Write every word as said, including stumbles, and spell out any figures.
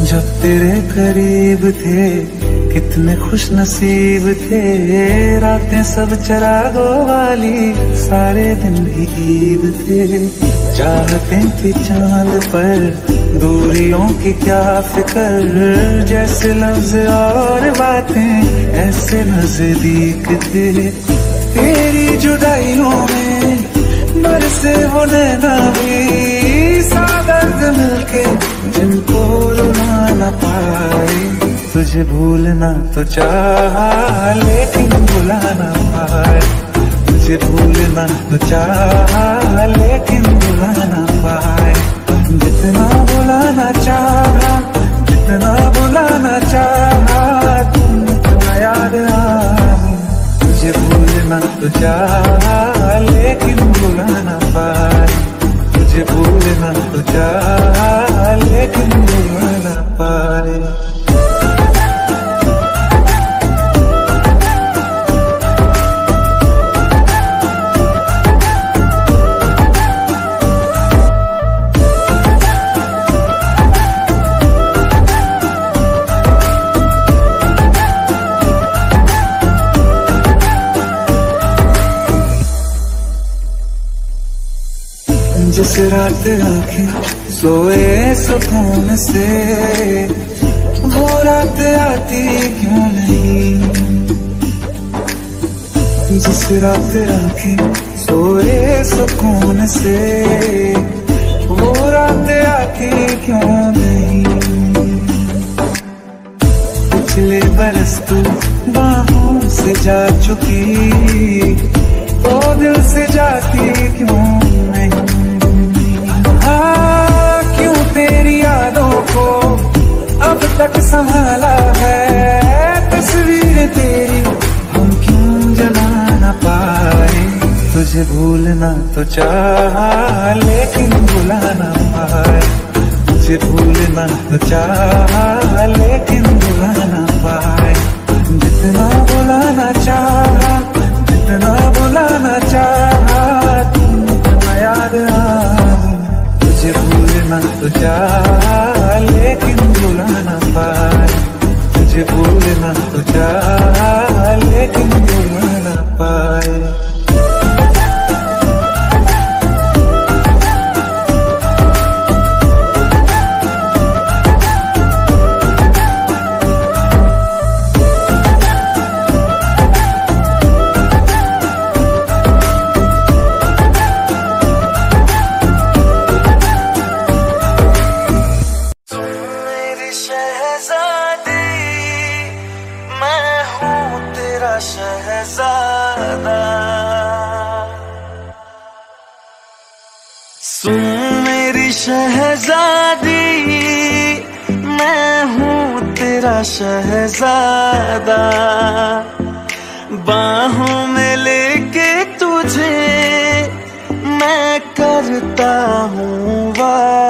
जब तेरे करीब थे कितने खुश नसीब थे, रातें सब चरागों वाली सारे दिन भी ईद थे। चाहते थे चांद पर दूरियों की क्या फिक्र, जैसे लफ्ज और बातें ऐसे नजदीक थे। तेरी जुदाइयों में बरसे वो नैना भी सादर्द मिलके जिनको रुला न पाए। तुझे भूलना तो चाहा लेकिन भुला न पाए, तुझे भूलना तो चाहा लेकिन भुला न पाए। जितना भुलाना चाहा जितना भुलाना चाहा तुम याद आए। तुझे भूलना तो चाहा लेकिन भुला न पाए, तुझे भूलना तो चाहा लेकिन भुला न पाए। जिस रात आंखें सोए सुकून से, वो रात आती क्यों नहीं। जिस रात आंखें सोए सुकून से, वो रात आती क्यों नहीं। पिछले बरस तू बाहों से जा चुकी, तो दिल से जाती क्यों नहीं। क्यों तेरी यादों को अब तक संभाला है, तस्वीर तेरी हम क्यों जला न पाए। तुझे भूलना तो चाहा लेकिन भुला न पाए, तुझे भूलना तो चाहा लेकिन भुला न पाए। जितना भुलाना चाहा जितना भुलाना चाहा तुम याद आए। तुझे भूलना तो चाहा लेकिन भुला न पाए, तुझे भूलना तो चाहा लेकिन भुला न पाए। शहजादा सुन मेरी शहजादी, मैं हूँ तेरा शहजादा। बाहों में लेके तुझे मैं करता हूँ वादा।